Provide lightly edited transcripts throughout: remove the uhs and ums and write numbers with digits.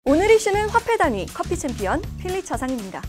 오늘 이슈는 화폐 단위 커피 챔피언 필리 차상입니다.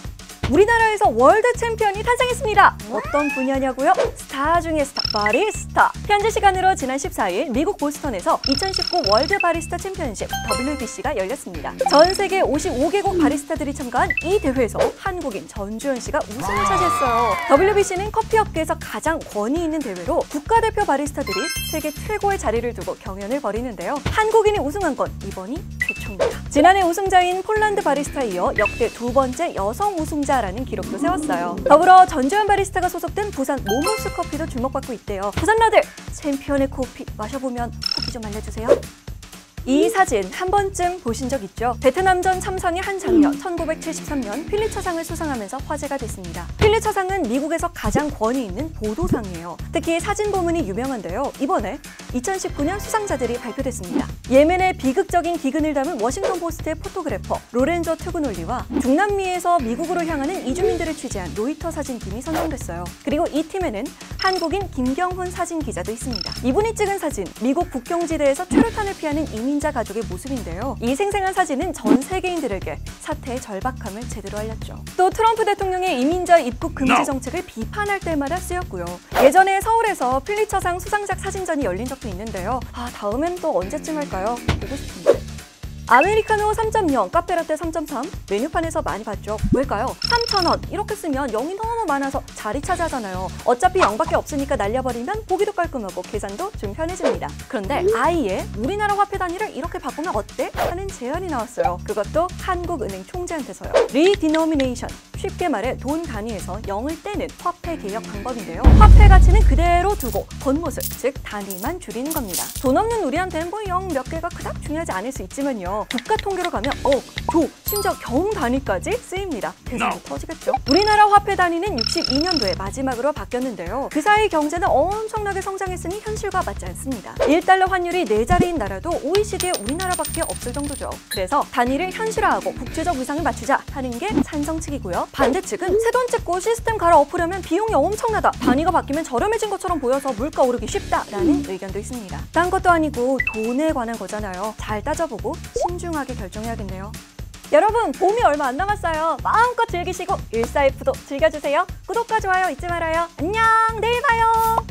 우리나라에서 월드 챔피언이 탄생했습니다. 어떤 분야냐고요? 스타 중에 스타, 바리스타. 현지 시간으로 지난 14일 미국 보스턴에서 2019 월드 바리스타 챔피언십 WBC가 열렸습니다. 전 세계 55개국 바리스타들이 참가한 이 대회에서 한국인 전주현 씨가 우승을 차지했어요. WBC는 커피업계에서 가장 권위 있는 대회로 국가대표 바리스타들이 세계 최고의 자리를 두고 경연을 벌이는데요. 한국인이 우승한 건 이번이 최초입니다. 지난해 우승자인 폴란드 바리스타에 이어 역대 두 번째 여성 우승자라는 기록도 세웠어요. 더불어 전주현 바리스타가 소속된 부산 모모스 커피도 주목받고 있대요. 부산러들, 챔피언의 커피 마셔보면 후기 좀 알려주세요. 이 사진 한 번쯤 보신 적 있죠? 베트남전 참상의 한 장면, 1973년 필리처상을 수상하면서 화제가 됐습니다. 필리처상은 미국에서 가장 권위 있는 보도상이에요. 특히 사진 보문이 유명한데요. 이번에 2019년 수상자들이 발표됐습니다. 예멘의 비극적인 기근을 담은 워싱턴 포스트의 포토그래퍼 로렌조 트그놀리와 중남미에서 미국으로 향하는 이주민들을 취재한 로이터 사진팀이 선정됐어요. 그리고 이 팀에는 한국인 김경훈 사진 기자도 있습니다. 이분이 찍은 사진, 미국 국경지대에서 최루탄을 피하는 이민자 가족의 모습인데요. 이 생생한 사진은 전 세계인들에게 사태의 절박함을 제대로 알렸죠. 또 트럼프 대통령의 이민자 입국 금지 정책을 비판할 때마다 쓰였고요. 예전에 서울에서 필리처상 수상작 사진전이 열린 적도 있는데요. 다음엔 또 언제쯤 할까요? 보고 싶은데. 아메리카노 3.0, 카페라떼 3.3 메뉴판에서 많이 봤죠. 왜일까요? 3,000원 이렇게 쓰면 0이 너무 많아서 자리 차지하잖아요. 어차피 0밖에 없으니까 날려버리면 보기도 깔끔하고 계산도 좀 편해집니다. 그런데 아예 우리나라 화폐 단위를 이렇게 바꾸면 어때? 하는 제안이 나왔어요. 그것도 한국은행 총재한테서요. 리디노미네이션, 쉽게 말해 돈 단위에서 0을 떼는 화폐 개혁 방법인데요. 화폐 가치는 그대로 두고 겉모습, 즉 단위만 줄이는 겁니다. 돈 없는 우리한테는 뭐 0 몇 개가 그닥 중요하지 않을 수 있지만요. 국가 통계로 가면 조, 심지어 경 단위까지 쓰입니다. 계산도 터지겠죠. 우리나라 화폐 단위는 62년도에 마지막으로 바뀌었는데요. 그 사이 경제는 엄청나게 성장했으니 현실과 맞지 않습니다. 1달러 환율이 4자리인 나라도 OECD에 우리나라밖에 없을 정도죠. 그래서 단위를 현실화하고 국제적 위상을 맞추자 하는 게 찬성 측이고요. 반대 측은 새 돈 찍고 시스템 갈아엎으려면 비용이 엄청나다. 단위가 바뀌면 저렴해진 것처럼 보여서 물가 오르기 쉽다라는 의견도 있습니다. 딴 것도 아니고 돈에 관한 거잖아요. 잘 따져보고 신중하게 결정해야겠네요. 여러분, 봄이 얼마 안 남았어요. 마음껏 즐기시고 일사이프도 즐겨주세요. 구독과 좋아요 잊지 말아요. 안녕, 내일 봐요.